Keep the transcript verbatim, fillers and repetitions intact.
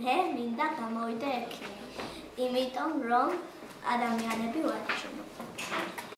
მე მინდა გამოვიდე ექიმი, იმიტომ რომ ადამიანები ვარჩინო.